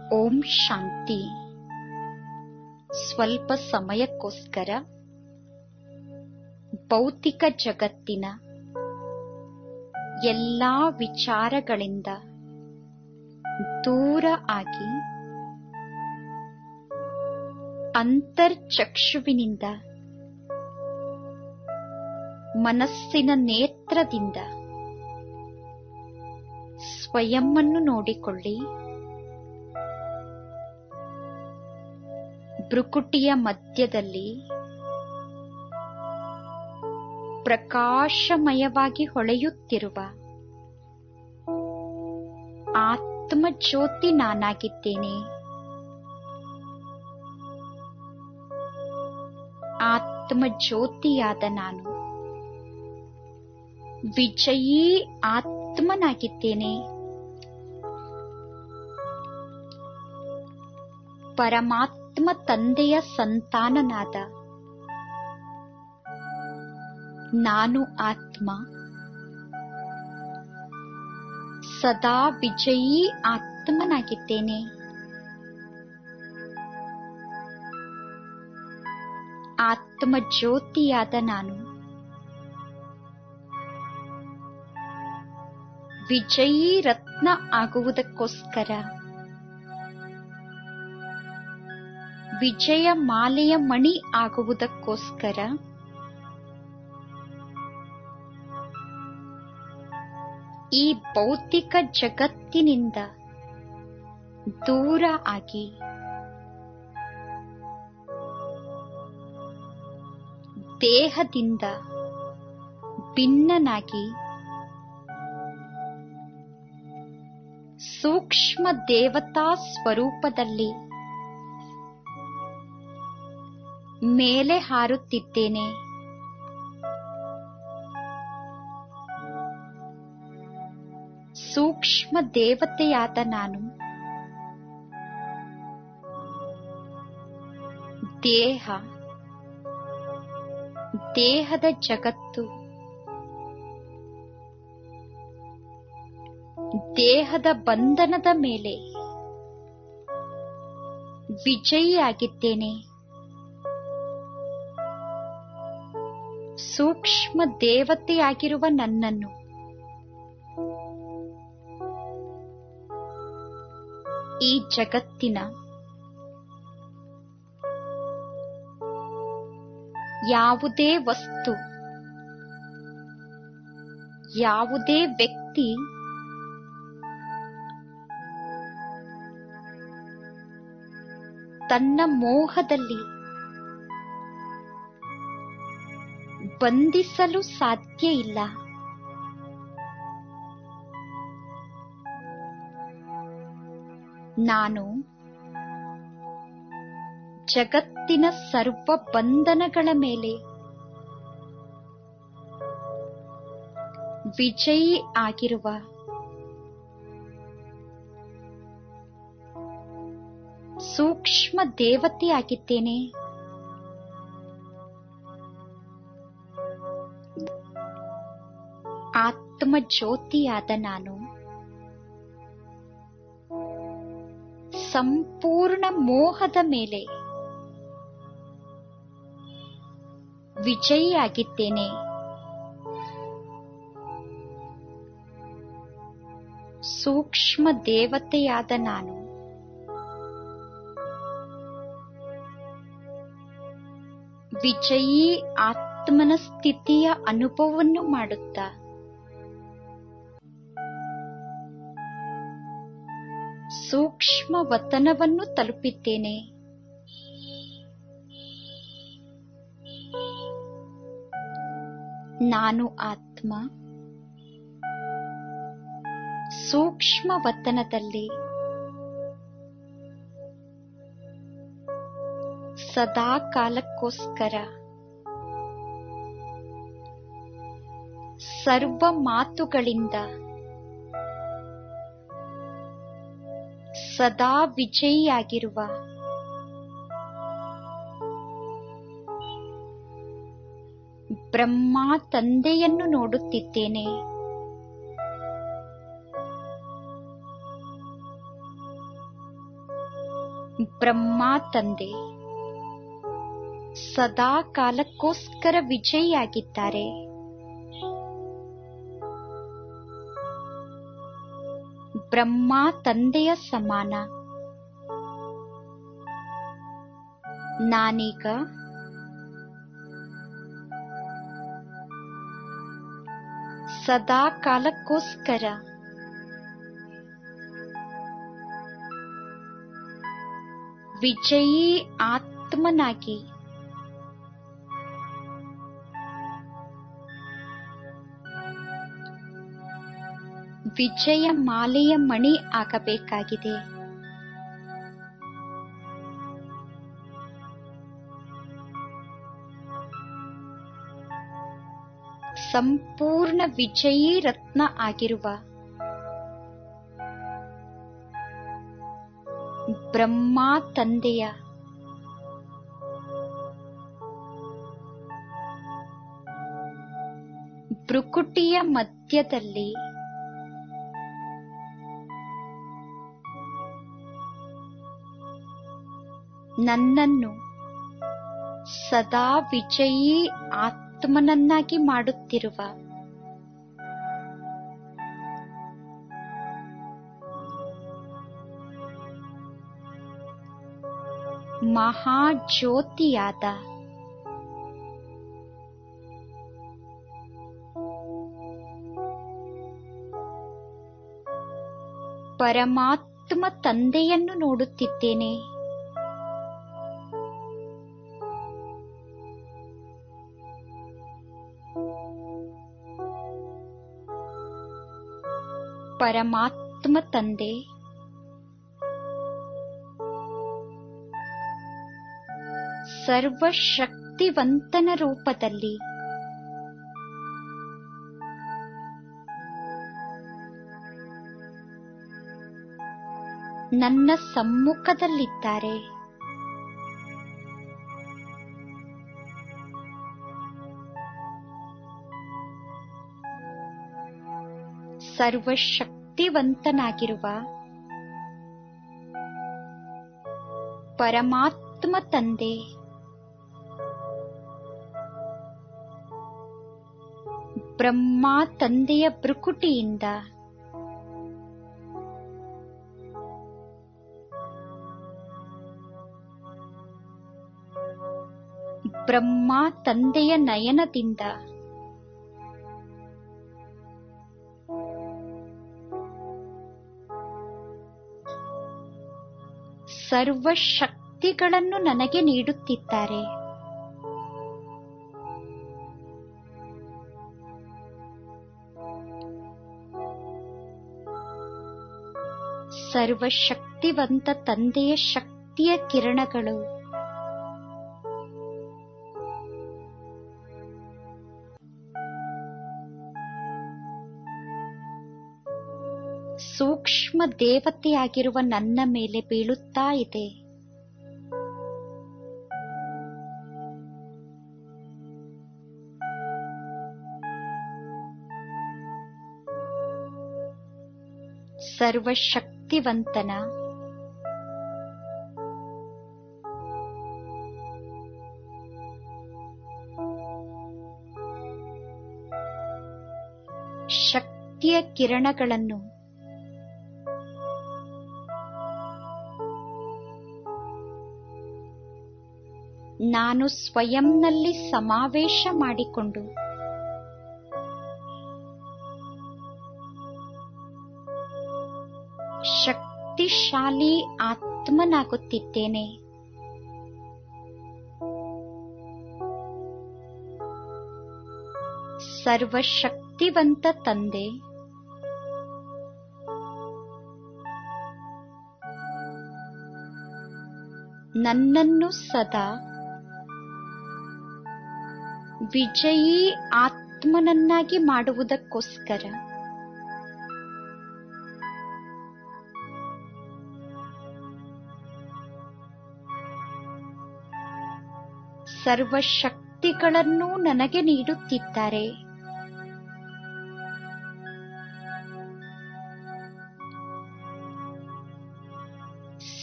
ಓಂ ಶಾಂತಿ. ಸ್ವಲ್ಪ ಸಮಯಕ್ಕೋಸ್ಕರ ಭೌತಿಕ ಜಗತ್ತಿನ ಎಲ್ಲಾ ವಿಚಾರಗಳಿಂದ ದೂರ ಆಗಿ ಅಂತರ್ಚಕ್ಷುವಿನಿಂದ ಮನಸ್ಸಿನ ನೇತ್ರದಿಂದ ಸ್ವಯಂವನ್ನು ನೋಡಿಕೊಳ್ಳಿ. ಭ್ರುಕುಟಿಯ ಮಧ್ಯದಲ್ಲಿ ಪ್ರಕಾಶಮಯವಾಗಿ ಹೊಳೆಯುತ್ತಿರುವ ಆತ್ಮಜ್ಯೋತಿ ನಾನಾಗಿದ್ದೇನೆ. ಆತ್ಮಜ್ಯೋತಿಯಾದ ನಾನು ವಿಜಯೀ ಆತ್ಮನಾಗಿದ್ದೇನೆ. ಪರಮಾತ್ಮ ತಂದೆಯ ಸಂತಾನನಾದ ನಾನು ಆತ್ಮ ಸದಾ ವಿಜಯೀ ಆತ್ಮನಾಗಿದ್ದೇನೆ. ಆತ್ಮ ಜ್ಯೋತಿಯಾದ ನಾನು ವಿಜಯೀ ರತ್ನ ಆಗುವುದಕ್ಕೋಸ್ಕರ ವಿಜಯ ಮಾಲೆಯ ಮಣಿ ಆಗುವುದಕ್ಕೋಸ್ಕರ ಈ ಭೌತಿಕ ಜಗತ್ತಿನಿಂದ ದೂರ ಆಗಿ ದೇಹದಿಂದ ಭಿನ್ನನಾಗಿ ಸೂಕ್ಷ್ಮ ದೇವತಾ ಸ್ವರೂಪದಲ್ಲಿ ಮೇಲೆ ಹಾರುತ್ತಿದ್ದೇನೆ. ಸೂಕ್ಷ್ಮ ದೇವತೆಯಾದ ನಾನು ದೇಹ, ದೇಹದ ಜಗತ್ತು, ದೇಹದ ಬಂಧನದ ಮೇಲೆ ವಿಜಯಿಯಾಗಿದ್ದೇನೆ. ಸೂಕ್ಷ್ಮ ದೇವತೆಯಾಗಿರುವ ನನ್ನನ್ನು ಈ ಜಗತ್ತಿನ ಯಾವುದೇ ವಸ್ತು, ಯಾವುದೇ ವ್ಯಕ್ತಿ ತನ್ನ ಮೋಹದಲ್ಲಿ ಬಂಧಿಸಲು ಸಾಧ್ಯ ಇಲ್ಲ. ನಾನು ಜಗತ್ತಿನ ಸರ್ವ ಬಂಧನಗಳ ಮೇಲೆ ವಿಜಯಿ ಆಗಿರುವ ಸೂಕ್ಷ್ಮ ದೇವತೆಯಾಗಿದ್ದೇನೆ. ಆತ್ಮ ಜ್ಯೋತಿಯಾದ ನಾನು ಸಂಪೂರ್ಣ ಮೋಹದ ಮೇಲೆ ವಿಜಯಿಯಾಗಿದ್ದೇನೆ. ಸೂಕ್ಷ್ಮ ದೇವತೆಯಾದ ನಾನು ವಿಜಯೀ ಆತ್ಮನ ಸ್ಥಿತಿಯ ಅನುಭವವನ್ನು ಮಾಡುತ್ತಾ ಸೂಕ್ಷ್ಮ ವತನವನ್ನು ತಲುಪಿದ್ದೇನೆ. ನಾನು ಆತ್ಮ ಸೂಕ್ಷ್ಮ ವತನದಲ್ಲಿ ಸದಾ ಕಾಲಕ್ಕೋಸ್ಕರ ಸರ್ವ ಮಾತುಗಳಿಂದ ಸದಾ ವಿಜಯಿಯಾಗಿರುವ ಬ್ರಹ್ಮ ತಂದೆಯನ್ನು ನೋಡುತ್ತಿದ್ದೇನೆ. ಬ್ರಹ್ಮ ತಂದೆ ಸದಾ ಕಾಲಕ್ಕೋಸ್ಕರ ವಿಜಯಿಯಾಗಿದ್ದಾರೆ. ಬ್ರಹ್ಮ ತಂದೆಯ ಸಮಾನ ನಾನೀಗ ಸದಾ ಕಾಲಕ್ಕೋಸ್ಕರ ವಿಜಯೀ ಆತ್ಮನಾಗಿ ವಿಜಯ ಮಾಲೆಯ ಮಣಿ ಆಗಬೇಕಾಗಿದೆ. ಸಂಪೂರ್ಣ ವಿಜಯೀ ರತ್ನ ಆಗಿರುವ ಬ್ರಹ್ಮ ತಂದೆಯ ಭ್ರುಕುಟಿಯ ಮಧ್ಯದಲ್ಲಿ ನನ್ನನ್ನು ಸದಾ ವಿಜಯೀ ಆತ್ಮನನ್ನಾಗಿ ಮಾಡುತ್ತಿರುವ ಮಹಾಜ್ಯೋತಿಯಾದ ಪರಮಾತ್ಮ ತಂದೆಯನ್ನು ನೋಡುತ್ತಿದ್ದೇನೆ. ಪರಮಾತ್ಮ ತಂದೆ ಸರ್ವಶಕ್ತಿವಂತನ ರೂಪದಲ್ಲಿ ನನ್ನ ಸಮ್ಮುಖದಲ್ಲಿದ್ದಾರೆ. ಸರ್ವಶಕ್ತಿವಂತನಾಗಿರುವ ಪರಮಾತ್ಮ ತಂದೆ ಬ್ರಹ್ಮ ತಂದೆಯ ಭ್ರುಕುಟಿಯಿಂದ ಬ್ರಹ್ಮ ತಂದೆಯ ನಯನದಿಂದ ಸರ್ವಶಕ್ತಿಗಳನ್ನು ನನಗೆ ನೀಡುತ್ತಿದ್ದಾರೆ. ಸರ್ವಶಕ್ತಿವಂತ ತಂದೆಯ ಶಕ್ತಿಯ ಕಿರಣಗಳು ಸೂಕ್ಷ್ಮ ದೇವತೆಯಾಗಿರುವ ನನ್ನ ಮೇಲೆ ಬೀಳುತ್ತಾ ಇದೆ. ಸರ್ವಶಕ್ತಿವಂತನ ಶಕ್ತಿಯ ಕಿರಣಗಳನ್ನು ನಾನು ಸ್ವಯಂನಲ್ಲಿ ಸಮಾವೇಶ ಮಾಡಿಕೊಂಡು ಶಕ್ತಿಶಾಲಿ ಆತ್ಮನಾಗುತ್ತಿದ್ದೇನೆ. ಸರ್ವಶಕ್ತಿವಂತ ತಂದೆ ನನ್ನನ್ನು ಸದಾ ವಿಜಯೀ ಆತ್ಮನನ್ನಾಗಿ ಮಾಡುವುದಕ್ಕೋಸ್ಕರ ಸರ್ವಶಕ್ತಿಗಳನ್ನು ನನಗೆ ನೀಡುತ್ತಿದ್ದಾರೆ.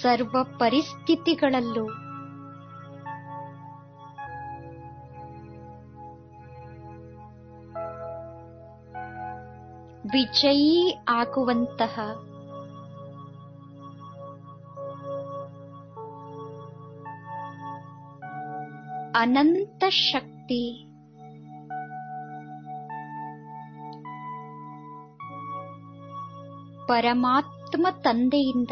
ಸರ್ವ ಪರಿಸ್ಥಿತಿಗಳಲ್ಲೂ ವಿಜಯೀ ಆಗುವಂತಹ ಅನಂತ ಶಕ್ತಿ ಪರಮಾತ್ಮ ತಂದೆಯಿಂದ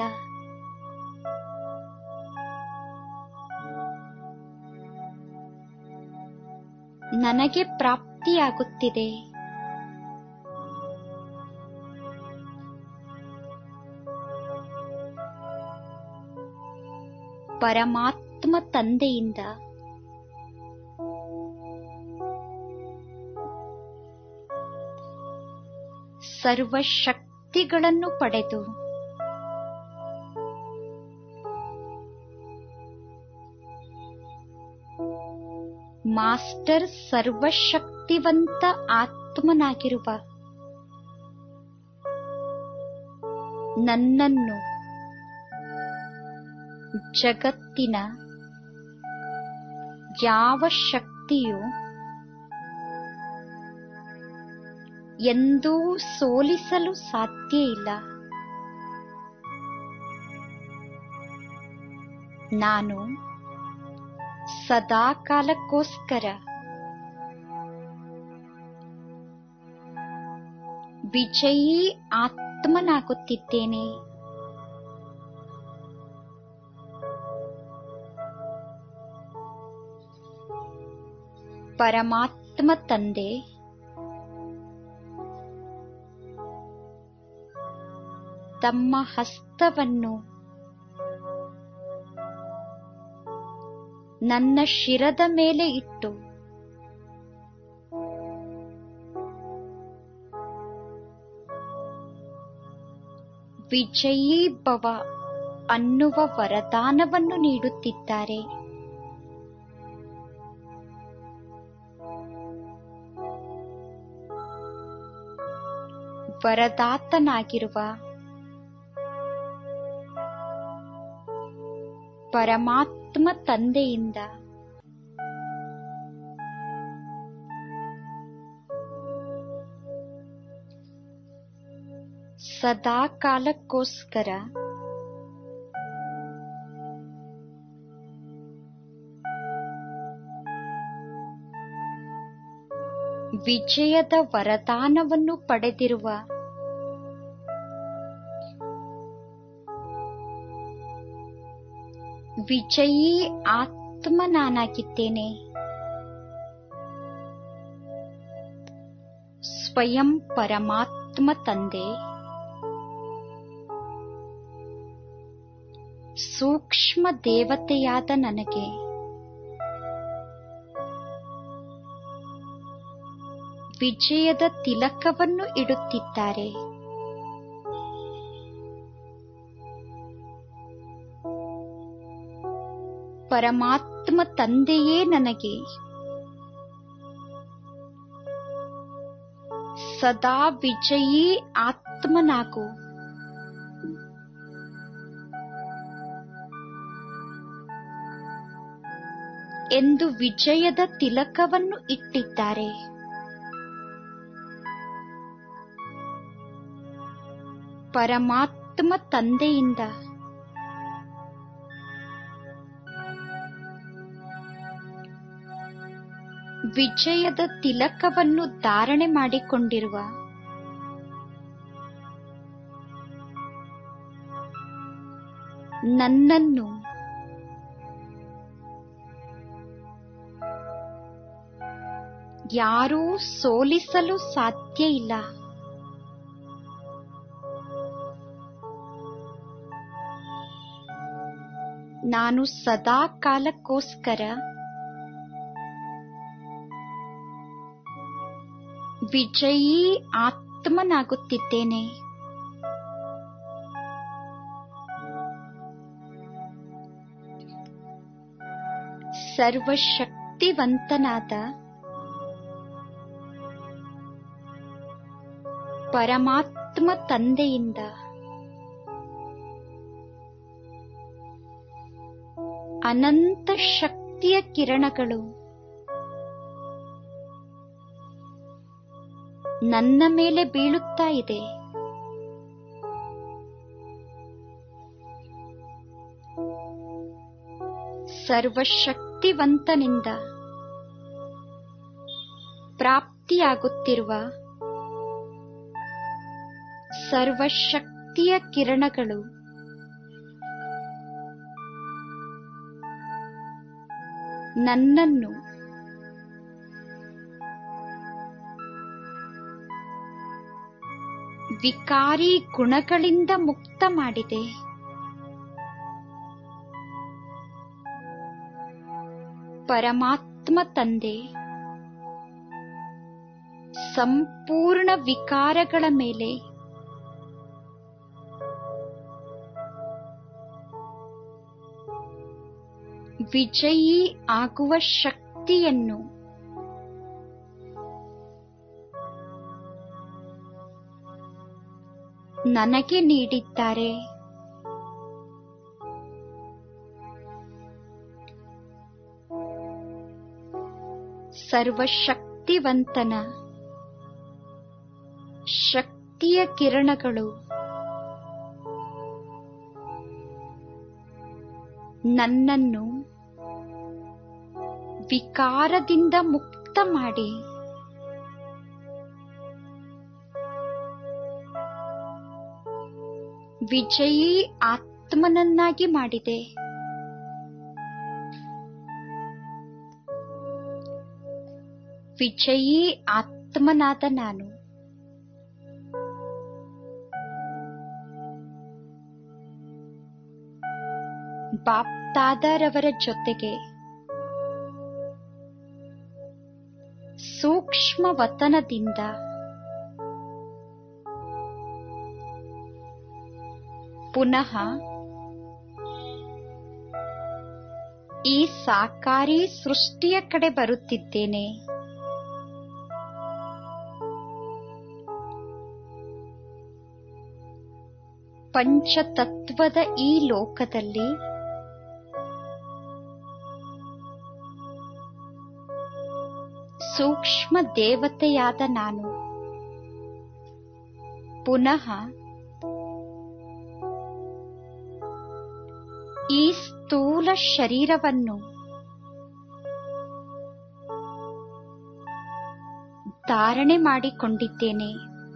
ನನಗೆ ಪ್ರಾಪ್ತಿಯಾಗುತ್ತಿದೆ. ಪರಮಾತ್ಮ ತಂದೆಯಿಂದ ಸರ್ವಶಕ್ತಿಗಳನ್ನು ಪಡೆದು ಮಾಸ್ಟರ್ ಸರ್ವಶಕ್ತಿವಂತ ಆತ್ಮನಾಗಿರುವ ನನ್ನನ್ನು ಜಗತ್ತಿನ ಯಾವ ಶಕ್ತಿಯು ಎಂದೂ ಸೋಲಿಸಲು ಸಾಧ್ಯ ಇಲ್ಲ. ನಾನು ಸದಾಕಾಲಕ್ಕೋಸ್ಕರ ವಿಜಯೀ ಆತ್ಮನಾಗುತ್ತಿದ್ದೇನೆ. ಪರಮಾತ್ಮ ತಂದೆ ತಮ್ಮ ಹಸ್ತವನ್ನು ನನ್ನ ಶಿರದ ಮೇಲೆ ಇಟ್ಟು ವಿಜಯೀ ಭವ ಅನ್ನುವ ವರದಾನವನ್ನು ನೀಡುತ್ತಿದ್ದಾರೆ. ವರದಾತನಾಗಿರುವ ಪರಮಾತ್ಮ ತಂದೆಯಿಂದ ಸದಾ ಕಾಲಕ್ಕೋಸ್ಕರ ವಿಜಯದ ವರದಾನವನ್ನು ಪಡೆದಿರುವ ವಿಜಯೀ ಆತ್ಮ ನಾನಾಗಿದ್ದೇನೆ. ಸ್ವಯಂ ಪರಮಾತ್ಮ ತಂದೆ ಸೂಕ್ಷ್ಮ ದೇವತೆಯಾದ ನನಗೆ ವಿಜಯದ ತಿಲಕವನ್ನು ಇಡುತ್ತಿದ್ದಾರೆ. ಪರಮಾತ್ಮ ತಂದೆಯೇ ನನಗೆ ಸದಾ ವಿಜಯೀ ಆತ್ಮನಾಗು, ಎಂದು ವಿಜಯದ ತಿಲಕವನ್ನು ಇಟ್ಟಿದ್ದಾರೆ. ಪರಮಾತ್ಮ ತಂದೆಯಿಂದ ವಿಜಯದ ತಿಲಕವನ್ನು ಧಾರಣೆ ಮಾಡಿಕೊಂಡಿರುವ ನನ್ನನ್ನು ಯಾರೂ ಸೋಲಿಸಲು ಸಾಧ್ಯ ಇಲ್ಲ. ನಾನು ಸದಾ ಕಾಲಕ್ಕೋಸ್ಕರ ವಿಜಯೀ ಆತ್ಮನಾಗುತ್ತಿದ್ದೇನೆ. ಸರ್ವಶಕ್ತಿವಂತನಾದ ಪರಮಾತ್ಮ ತಂದೆಯಿಂದ ಅನಂತ ಶಕ್ತಿಯ ಕಿರಣಗಳು ನನ್ನ ಮೇಲೆ ಬೀಳುತ್ತಾ ಇದೆ. ಸರ್ವಶಕ್ತಿವಂತನಿಂದ ಪ್ರಾಪ್ತಿಯಾಗುತ್ತಿರುವ ಸರ್ವಶಕ್ತಿಯ ಕಿರಣಗಳು ನನ್ನನ್ನು ವಿಕಾರಿ ಗುಣಗಳಿಂದ ಮುಕ್ತ ಮಾಡಿದೆ. ಪರಮಾತ್ಮ ತಂದೆ ಸಂಪೂರ್ಣ ವಿಕಾರಗಳ ಮೇಲೆ ವಿಜಯೀ ಆಗುವ ಶಕ್ತಿಯನ್ನು ನನಗೆ ನೀಡಿದ್ದಾರೆ. ಸರ್ವಶಕ್ತಿವಂತನ ಶಕ್ತಿಯ ಕಿರಣಗಳು ನನ್ನನ್ನು ವಿಕಾರದಿಂದ ಮುಕ್ತ ಮಾಡಿ ವಿಜಯೀ ಆತ್ಮನನ್ನಾಗಿ ಮಾಡಿದೆ. ವಿಜಯೀ ಆತ್ಮನಾದ ನಾನು ಬಾಪ್ದಾದರವರ ಜೊತೆಗೆ ಸೂಕ್ಷ್ಮ ವತನದಿಂದ ಪುನಃ ಈ ಸಾಕಾರಿ ಸೃಷ್ಟಿಯ ಕಡೆ ಬರುತ್ತಿದ್ದೇನೆ. ಪಂಚತತ್ವದ ಈ ಲೋಕದಲ್ಲಿ ಸೂಕ್ಷ್ಮ ದೇವತೆಯಾದ ನಾನು ಪುನಃ ಈ ಸ್ಥೂಲ ಶರೀರವನ್ನು ಧಾರಣೆ ಮಾಡಿಕೊಂಡಿದ್ದೇನೆ.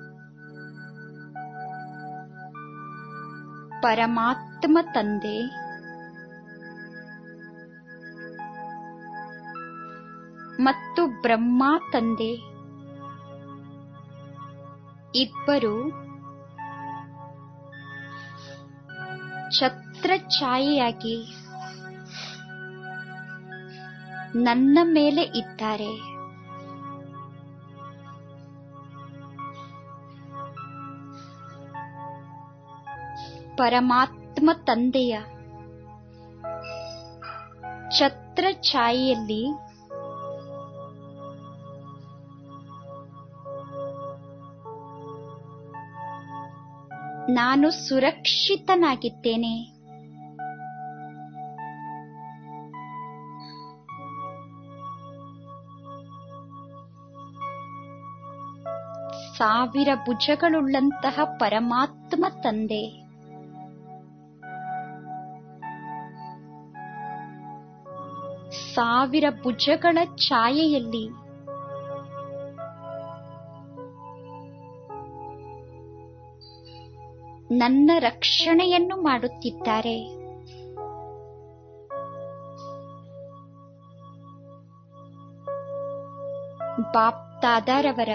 ಪರಮಾತ್ಮ ತಂದೆ ಮತ್ತು ಬ್ರಹ್ಮ ತಂದೆ ಇಬ್ಬರು ಛತ್ರಛಾಯೆಯಾಗಿ ನನ್ನ ಮೇಲೆ ಇದ್ದಾರೆ. ಪರಮಾತ್ಮ ತಂದೆಯ ಛತ್ರಛಾಯೆಯಲ್ಲಿ ನಾನು ಸುರಕ್ಷಿತನಾಗಿದ್ದೇನೆ. ಸಾವಿರ ಭುಜಗಳುಳ್ಳಂತಹ ಪರಮಾತ್ಮ ತಂದೆ ಸಾವಿರ ಭುಜಗಳ ಛಾಯೆಯಲ್ಲಿ ನನ್ನ ರಕ್ಷಣೆಯನ್ನು ಮಾಡುತ್ತಿದ್ದಾರೆ. ಬಾಪ್ದಾದರವರ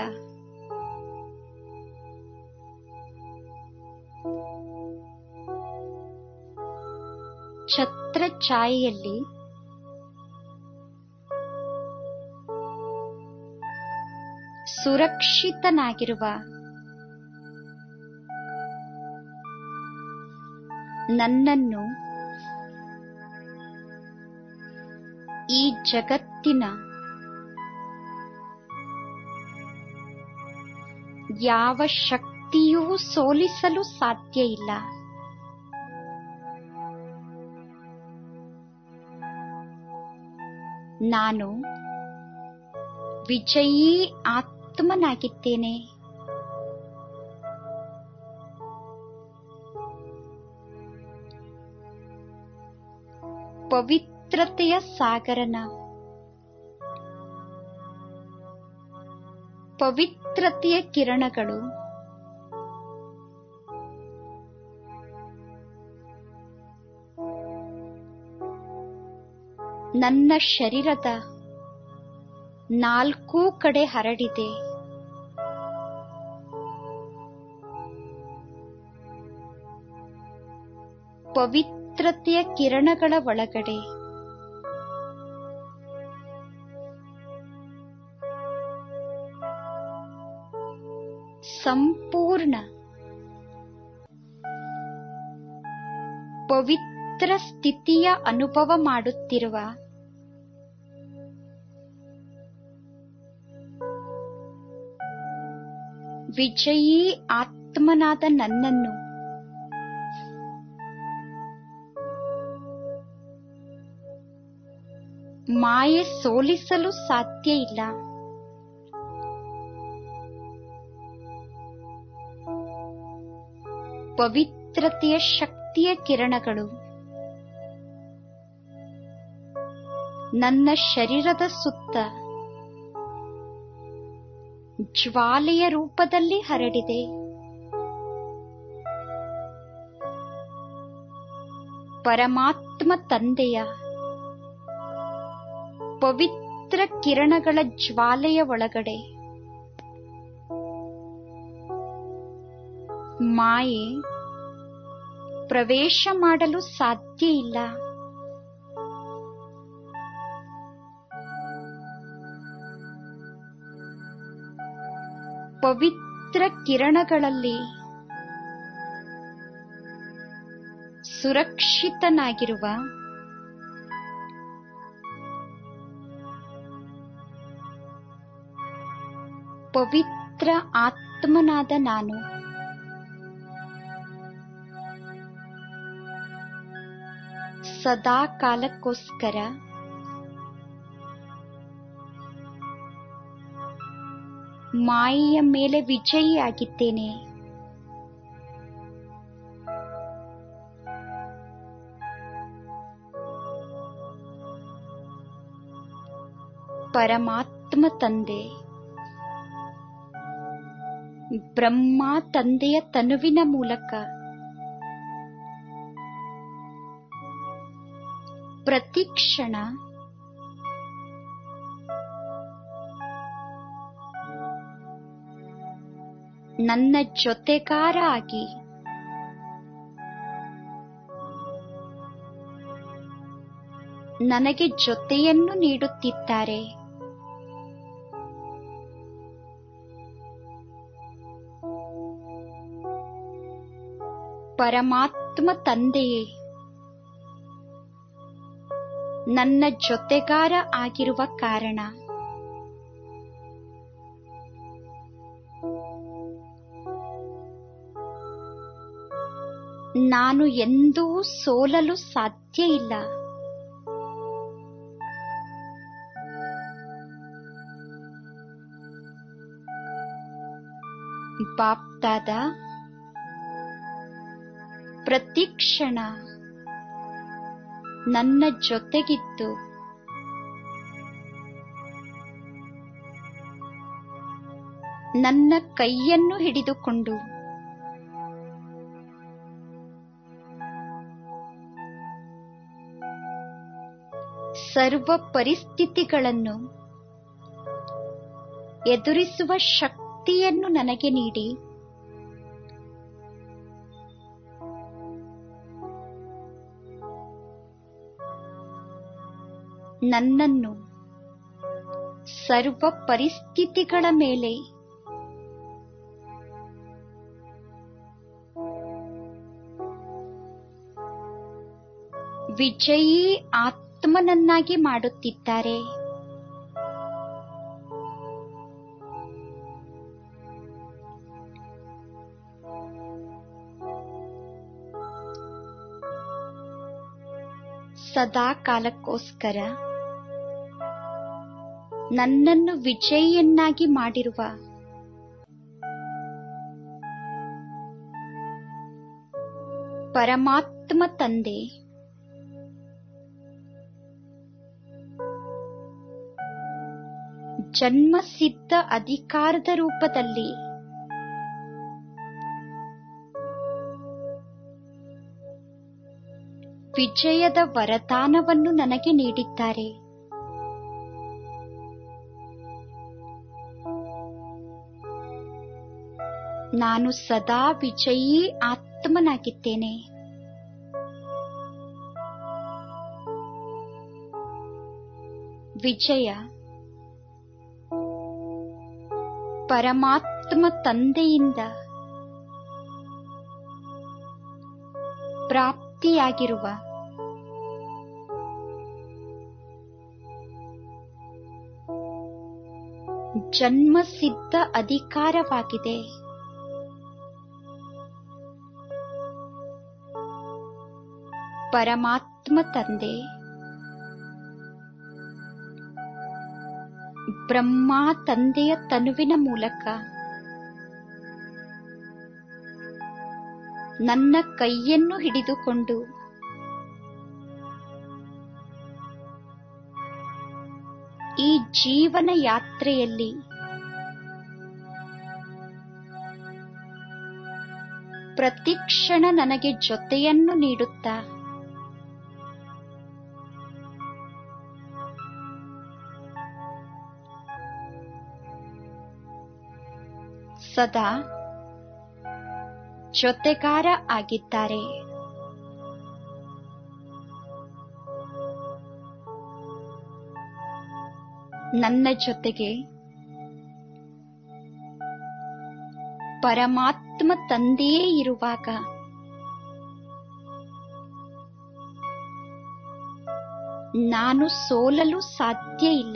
ಛತ್ರಛಾಯೆಯಲ್ಲಿ ಸುರಕ್ಷಿತನಾಗಿರುವ ನನ್ನನ್ನು ಈ ಜಗತ್ತಿನ ಯಾವ ಶಕ್ತಿಯೂ ಸೋಲಿಸಲು ಸಾಧ್ಯ ಇಲ್ಲ. ನಾನು ವಿಜಯೀ ಆತ್ಮನಾಗಿದ್ದೇನೆ. ಪವಿತ್ರತೆಯ ಸಾಗರನ, ಪವಿತ್ರತೆಯ ಕಿರಣಗಳು ನನ್ನ ಶರೀರದ 4 ಕಡೆ ಹರಡಿದೆ. ಪವಿತ್ರತೆಯ ಕಿರಣಗಳ ಒಳಗಡೆ ಸಂಪೂರ್ಣ ಪವಿತ್ರ ಸ್ಥಿತಿಯ ಅನುಭವ ಮಾಡುತ್ತಿರುವ ವಿಜಯೀ ಆತ್ಮನಾದ ನನ್ನನ್ನು ಮಾಯೆ ಸೋಲಿಸಲು ಸಾಧ್ಯ ಇಲ್ಲ. ಪವಿತ್ರತೆಯ ಶಕ್ತಿಯ ಕಿರಣಗಳು ನನ್ನ ಶರೀರದ ಸುತ್ತ ಜ್ವಾಲೆಯ ರೂಪದಲ್ಲಿ ಹರಡಿದೆ. ಪರಮಾತ್ಮ ತಂದೆಯ ಪವಿತ್ರ ಕಿರಣಗಳ ಜ್ವಾಲೆಯ ಒಳಗಡೆ ಮಾಯೆ ಪ್ರವೇಶ ಮಾಡಲು ಸಾಧ್ಯ ಇಲ್ಲ. ಪವಿತ್ರ ಕಿರಣಗಳಲ್ಲಿ ಸುರಕ್ಷಿತನಾಗಿರುವ ಪವಿತ್ರ ಆತ್ಮನಾದ ನಾನು ಸದಾ ಕಾಲಕ್ಕೋಸ್ಕರ ಮಾಯೆಯ ಮೇಲೆ ವಿಜಯಿಯಾಗಿದ್ದೇನೆ. ಪರಮಾತ್ಮ ತಂದೆ ಬ್ರಹ್ಮ ತಂದೆಯ ತನುವಿನ ಮೂಲಕ ಪ್ರತಿಕ್ಷಣ ನನ್ನ ಜೊತೆಗಾರ ಆಗಿ ನನಗೆ ಜೊತೆಯನ್ನು ನೀಡುತ್ತಿದ್ದಾರೆ. ಪರಮಾತ್ಮ ತಂದೆಯೇ ನನ್ನ ಜೊತೆಗಾರ ಆಗಿರುವ ಕಾರಣ ನಾನು ಎಂದೂ ಸೋಲಲು ಸಾಧ್ಯ ಇಲ್ಲ. ಬಾಪ್ದಾದ ಪ್ರತಿಕ್ಷಣ ನನ್ನ ಜೊತೆಗಿದ್ದು ನನ್ನ ಕೈಯನ್ನು ಹಿಡಿದುಕೊಂಡು ಸರ್ವ ಪರಿಸ್ಥಿತಿಗಳನ್ನು ಎದುರಿಸುವ ಶಕ್ತಿಯನ್ನು ನನಗೆ ನೀಡಿ ನನ್ನನ್ನು ಸರ್ವ ಪರಿಸ್ಥಿತಿಗಳ ಮೇಲೆ ವಿಜಯೀ ಆತ್ಮನನ್ನಾಗಿ ಮಾಡುತ್ತಿದ್ದಾರೆ. ಸದಾ ಕಾಲಕ್ಕೋಸ್ಕರ ನನ್ನನ್ನು ವಿಜಯಿಯನ್ನಾಗಿ ಮಾಡಿರುವ ಪರಮಾತ್ಮ ತಂದೆ ಜನ್ಮಸಿದ್ಧ ಅಧಿಕಾರದ ರೂಪದಲ್ಲಿ ವಿಜಯದ ವರದಾನವನ್ನು ನನಗೆ ನೀಡಿದ್ದಾರೆ. ನಾನು ಸದಾ ವಿಜಯೀ ಆತ್ಮನಾಗಿದ್ದೇನೆ. ವಿಜಯ ಪರಮಾತ್ಮ ತಂದೆಯಿಂದ ಪ್ರಾಪ್ತಿಯಾಗಿರುವ ಜನ್ಮಸಿದ್ಧ ಅಧಿಕಾರವಾಗಿದೆ. ಪರಮಾತ್ಮ ತಂದೆ ಬ್ರಹ್ಮ ತಂದೆಯ ತನುವಿನ ಮೂಲಕ ನನ್ನ ಕೈಯನ್ನು ಹಿಡಿದುಕೊಂಡು ಈ ಜೀವನ ಯಾತ್ರೆಯಲ್ಲಿ ಪ್ರತಿಕ್ಷಣ ನನಗೆ ಜೊತೆಯನ್ನು ನೀಡುತ್ತಾ ಸದಾ ಜೊತೆಗಾರ ಆಗಿದ್ದಾರೆ. ನನ್ನ ಜೊತೆಗೆ ಪರಮಾತ್ಮ ತಂದೆಯೇ ಇರುವಾಗ ನಾನು ಸೋಲಲು ಸಾಧ್ಯ ಇಲ್ಲ.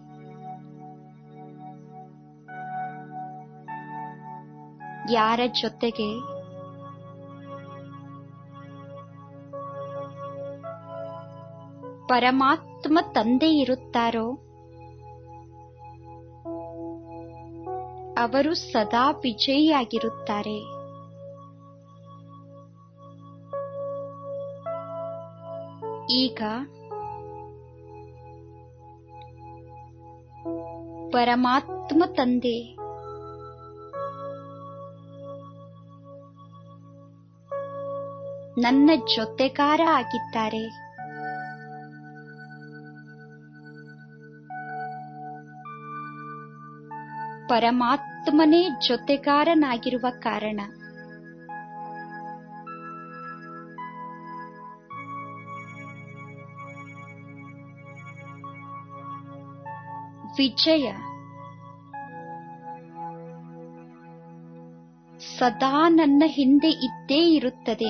ಯಾರ ಜೊತೆಗೆ ಪರಮಾತ್ಮ ತಂದೆ ಇರುತ್ತಾರೋ ಅವರು ಸದಾ ವಿಜಯಿಯಾಗಿರುತ್ತಾರೆ. ಈಗ ಪರಮಾತ್ಮ ತಂದೆ ನನ್ನ ಜೊತೆಗಾರ ಆಗಿದ್ದಾರೆ. ಪರಮಾತ್ಮನೇ ಜೊತೆಗಾರನಾಗಿರುವ ಕಾರಣ ವಿಜಯ ಸದಾ ನನ್ನ ಹಿಂದೆ ಇದ್ದೇ ಇರುತ್ತದೆ.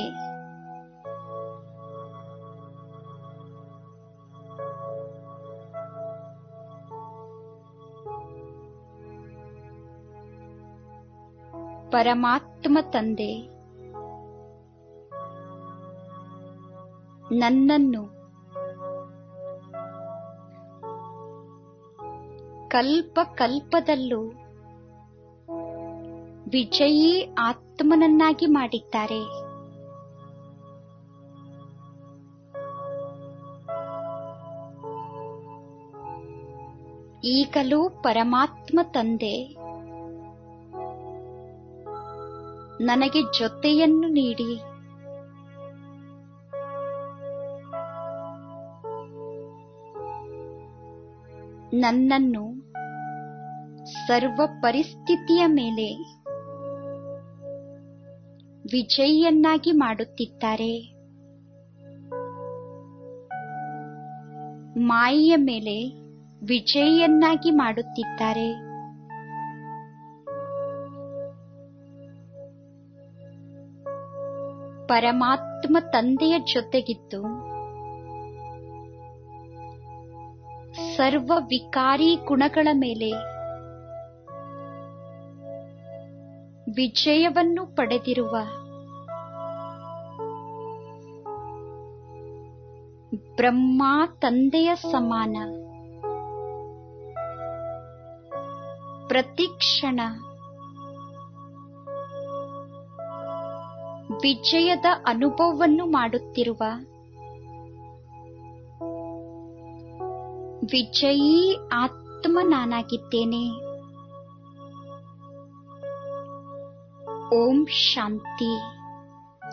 ಪರಮಾತ್ಮ ತಂದೆ ನನ್ನನ್ನು ಕಲ್ಪ ಕಲ್ಪದಲ್ಲೂ ವಿಜಯೀ ಆತ್ಮನನ್ನಾಗಿ ಮಾಡಿದ್ದಾರೆ. ಈಗಲೂ ಪರಮಾತ್ಮ ತಂದೆ ನನಗೆ ಜೊತೆಯನ್ನು ನೀಡಿ ನನ್ನನ್ನು ಸರ್ವ ಪರಿಸ್ಥಿತಿಯ ಮೇಲೆ ವಿಜಯಿಯನ್ನಾಗಿ ಮಾಡುತ್ತಿದ್ದಾರೆ. ಮಾಯೆಯ ಮೇಲೆ ವಿಜಯಿಯನ್ನಾಗಿ ಮಾಡುತ್ತಿದ್ದಾರೆ. ಪರಮಾತ್ಮ ತಂದೆಯ ಜೊತೆಗಿದ್ದು ಸರ್ವ ವಿಕಾರಿ ಗುಣಗಳ ಮೇಲೆ ವಿಜಯವನ್ನು ಪಡೆದಿರುವ ಬ್ರಹ್ಮ ತಂದೆಯ ಸಮಾನ ಪ್ರತಿಕ್ಷಣ ವಿಜಯದ ಅನುಭವವನ್ನು ಮಾಡುತ್ತಿರುವ ವಿಜಯೀ ಆತ್ಮ ನಾನಾಗಿದ್ದೇನೆ. ಓಂ ಶಾಂತಿ.